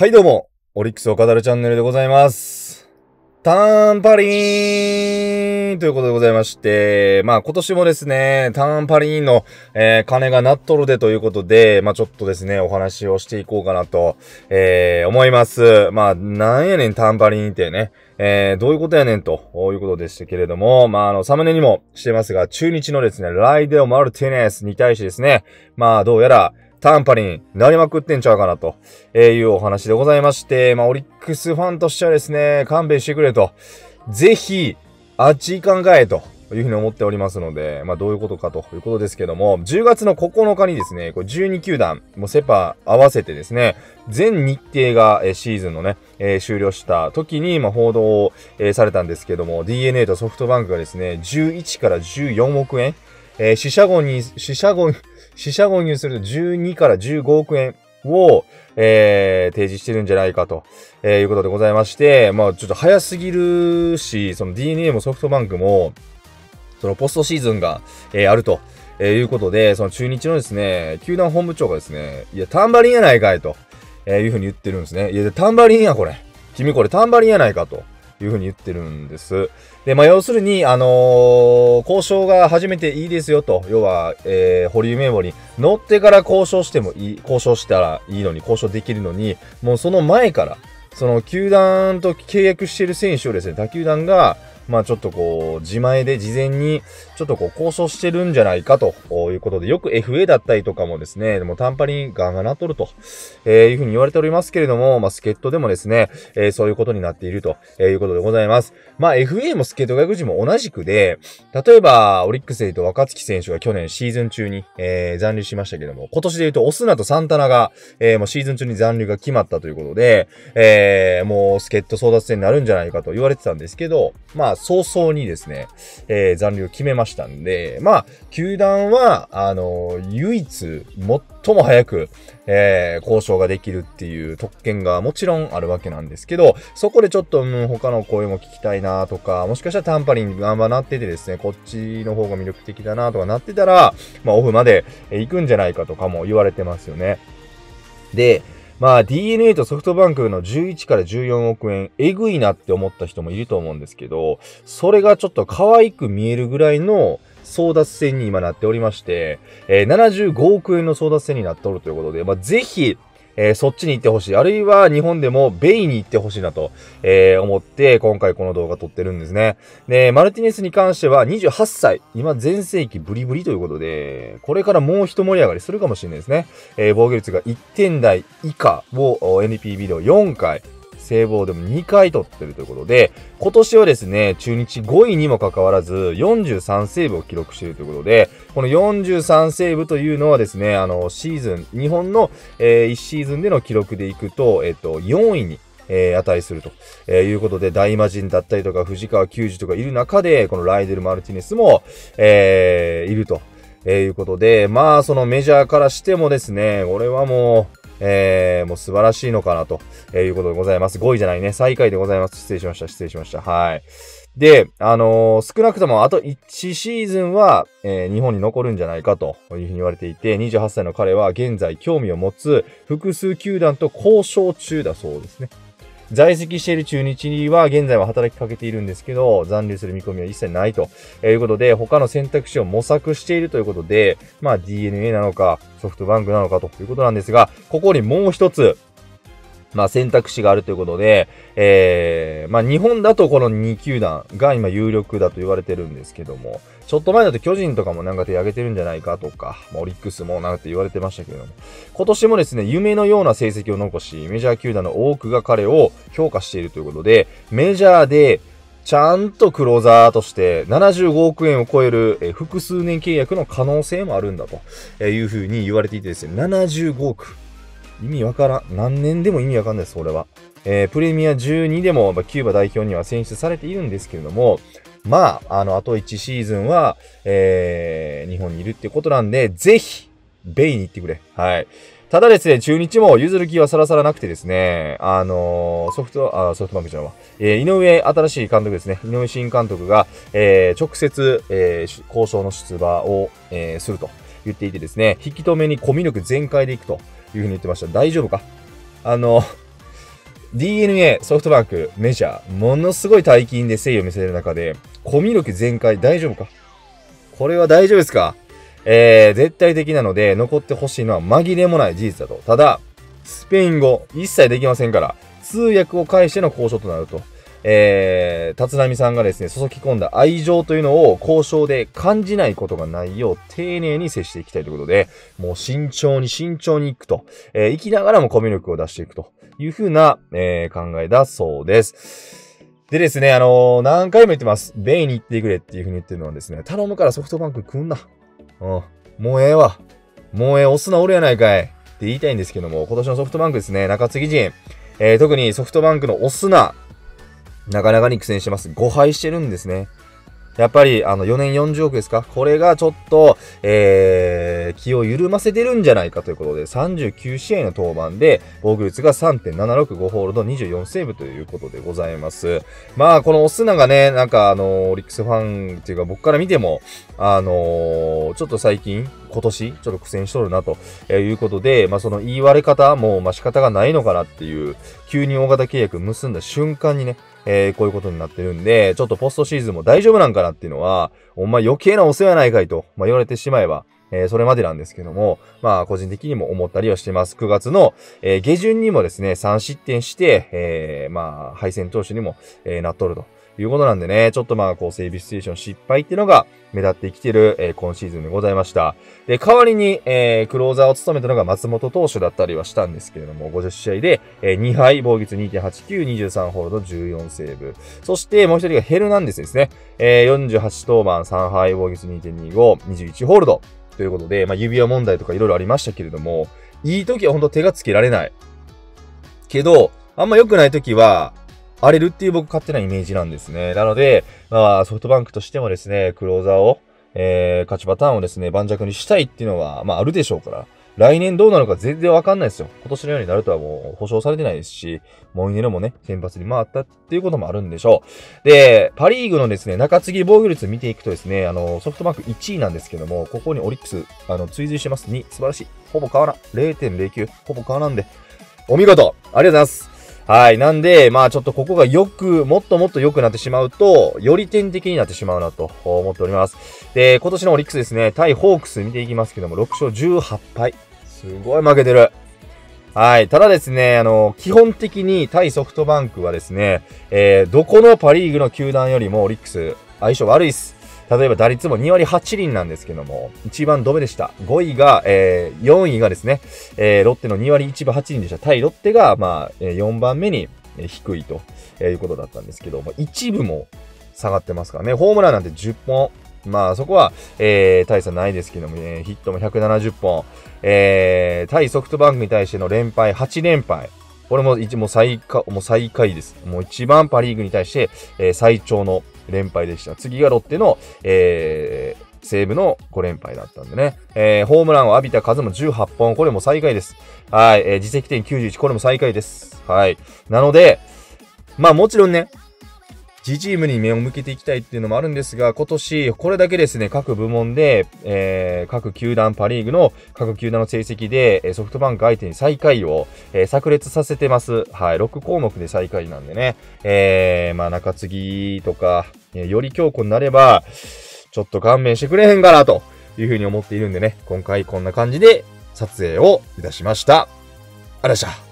はいどうも、オリックスを語るチャンネルでございます。タンパリーンということでございまして、今年もですね、タンパリーンの、鐘が鳴っとるでということで、ちょっとですね、お話をしていこうかなと、思います。なんやねんタンパリーンってね、どういうことやねんということでしたけれども、サムネにもしてますが、中日のですね、ライデオ・マルティネスに対してですね、どうやら、タンパリン、なりまくってんちゃうかなというお話でございまして、オリックスファンとしてはですね、勘弁してくれと、ぜひ、あっち行かんかえというふうに思っておりますので、どういうことかということですけども、10月の9日にですね、これ12球団、もうセパ合わせてですね、全日程がシーズンのね、終了した時に、報道をされたんですけども、DNA とソフトバンクがですね、11から14億円、四捨五入すると12から15億円を、提示してるんじゃないかと、いうことでございまして、ちょっと早すぎるし、その DNA もソフトバンクも、そのポストシーズンが、あると、いうことで、その中日のですね、球団本部長がですね、いや、タンバリンやないかいと、いうふうに言ってるんですね。いや、タンバリンやこれ。君これタンバリンやないかと。いうふうに言ってるんです。で、要するに、交渉が始めていいですよと。要は、保留名簿に乗ってから交渉してもいい、交渉したらいいのに、交渉できるのに、もうその前から、その球団と契約している選手をですね、他球団が、ちょっとこう、自前で事前に、ちょっとこう、交渉してるんじゃないかということで、よく FA だったりとかもですね、でもタンパリンガンがなっとると、いうふうに言われておりますけれども、助っ人でもですね、そういうことになっているということでございます。FA も助っ人外国人も同じくで、例えば、オリックスで言うと若月選手が去年シーズン中に、残留しましたけども、今年で言うとオスナとサンタナが、もうシーズン中に残留が決まったということで、もう助っ人争奪戦になるんじゃないかと言われてたんですけど、早々にですね、残留を決めましたんで、球団は、唯一、最も早く、交渉ができるっていう特権がもちろんあるわけなんですけど、そこでちょっと、他の声も聞きたいなとか、もしかしたらタンパリンがなっててですね、こっちの方が魅力的だなとかなってたら、オフまで行くんじゃないかとかも言われてますよね。で、DNA とソフトバンクの11から14億円、えぐいなって思った人もいると思うんですけど、それがちょっと可愛く見えるぐらいの争奪戦に今なっておりまして、75億円の争奪戦になっておるということで、ぜひ、そっちに行ってほしい。あるいは日本でもベイに行ってほしいなと、思って今回この動画撮ってるんですね。で、マルティネスに関しては28歳。今全盛期ブリブリということで、これからもう一盛り上がりするかもしれないですね。防御率が1点台以下を NPB で4回。セーブをでも2回取ってるということで、今年はですね、中日5位にもかかわらず、43セーブを記録しているということで、この43セーブというのはですね、シーズン、日本の、1シーズンでの記録でいくと、4位に、値すると、いうことで、大魔神だったりとか、藤川球児とかいる中で、このライデル・マルティネスも、いると、いうことで、そのメジャーからしてもですね、俺はもう素晴らしいのかなということでございます。5位じゃないね。最下位でございます。失礼しました。はい。で、少なくともあと1シーズンは、日本に残るんじゃないかというふうに言われていて、28歳の彼は現在興味を持つ複数球団と交渉中だそうですね。在籍している中日には現在は働きかけているんですけど、残留する見込みは一切ないということで、他の選択肢を模索しているということで、DNA なのか、ソフトバンクなのかということなんですが、ここにもう一つ、選択肢があるということで、日本だとこの2球団が今有力だと言われてるんですけども、ちょっと前だと巨人とかもなんか手挙げてるんじゃないかとか、オリックスもなんて言われてましたけども、今年もですね、夢のような成績を残し、メジャー球団の多くが彼を評価しているということで、メジャーでちゃんとクローザーとして75億円を超える複数年契約の可能性もあるんだというふうに言われていてですね、75億。意味わからん。何年でも意味わかんないです、それは。プレミア12でも、キューバ代表には選出されているんですけれども、あと1シーズンは、日本にいるっていうことなんで、ぜひ、ベイに行ってくれ。はい。ただですね、中日も譲る気はさらさらなくてですね、ソフトバンクじゃんわ。井上新しい監督ですね。井上新監督が、直接、交渉の出馬を、すると言っていてですね、引き止めにコミュ力全開でいくというふうに言ってました。大丈夫か DNA、ソフトバンク、メジャー、ものすごい大金で誠意を見せる中で、コミュ力全開大丈夫か？これは大丈夫ですか？絶対的なので、残ってほしいのは紛れもない事実だと。ただ、スペイン語、一切できませんから、通訳を介しての交渉となると。立浪さんがですね、注ぎ込んだ愛情というのを交渉で感じないことがないよう丁寧に接していきたいということで、もう慎重に行くと、生きながらもコミュ力を出していくというふうな、考えだそうです。でですね、何回も言ってます。ベイに行ってくれっていうふうに言ってるのはですね、頼むからソフトバンク来んな。もうええわ。もうええ、押すな俺やないかい。って言いたいんですけども、今年のソフトバンクですね、中継ぎ陣、特にソフトバンクのオスナ、なかなかに苦戦してます。5敗してるんですね。やっぱり、4年40億ですか？これがちょっと、気を緩ませてるんじゃないかということで、39試合の登板で、防御率が 3.765 ホールド24セーブということでございます。まあ、このオスナがね、なんかオリックスファンっていうか僕から見ても、ちょっと最近、今年、ちょっと苦戦しとるなということで、まあその言い割れ方も、まあ仕方がないのかなっていう、急に大型契約結んだ瞬間にね、こういうことになってるんで、ちょっとポストシーズンも大丈夫なんかなっていうのは、お前余計なお世話ないかいと、まあ、言われてしまえば、それまでなんですけども、まあ個人的にも思ったりはしてます。9月の、下旬にもですね、3失点して、まあ敗戦投手にも、なっとるということなんでね、ちょっとまあこうセービスステーション失敗っていうのが目立ってきてる、今シーズンでございました。で、代わりに、クローザーを務めたのが松本投手だったりはしたんですけれども、50試合で、2敗、防御率 2.89、23ホールド、14セーブ。そしてもう一人がヘルナンデスですね。48登板、3敗、防御率 2.25、21ホールド。ということで、まあ、指輪問題とかいろいろありましたけれども、いい時はほんと手がつけられない。けど、あんま良くない時は、荒れるっていう僕勝手なイメージなんですね。なので、まあ、ソフトバンクとしてもですね、クローザーを、勝ちパターンをですね、盤石にしたいっていうのは、まあ、あるでしょうから、来年どうなるか全然わかんないですよ。今年のようになるとはもう保証されてないですし、モイネロもね、先発に回ったっていうこともあるんでしょう。で、パリーグのですね、中継ぎ防御率見ていくとですね、ソフトバンク1位なんですけども、ここにオリックス、追随してます。2、素晴らしい。ほぼ変わらん。0.09。ほぼ変わらんで。お見事ありがとうございます。はい。なんで、まあちょっとここがもっともっと良くなってしまうと、より天敵になってしまうなと思っております。で、今年のオリックスですね、対ホークス見ていきますけども、6勝18敗。すごい負けてる。はい。ただですね、基本的に対ソフトバンクはですね、どこのパリーグの球団よりもオリックス相性悪いです。例えば打率も2割8厘なんですけども、一番ドベでした。5位が、4位がですね、ロッテの2割1分8厘でした。対ロッテが、まあ、4番目に低いということだったんですけども、一部も下がってますからね。ホームランなんて10本。まあそこは、大差ないですけども、ヒットも170本。対ソフトバンクに対しての連敗、8連敗。これももう最下位です。もう一番パリーグに対して、最長の連敗でした。次がロッテの、西武の5連敗だったんでね。ホームランを浴びた数も18本。これも最下位です。はい。自責点91。これも最下位です。はい。なので、まあもちろんね、自チームに目を向けていきたいっていうのもあるんですが、今年これだけですね、各部門で、各球団、パリーグの各球団の成績で、ソフトバンク相手に最下位を、炸裂させてます。はい、6項目で最下位なんでね、まあ中継ぎとか、より強固になれば、ちょっと勘弁してくれへんかなというふうに思っているんでね、今回こんな感じで撮影をいたしました。ありがとうございました。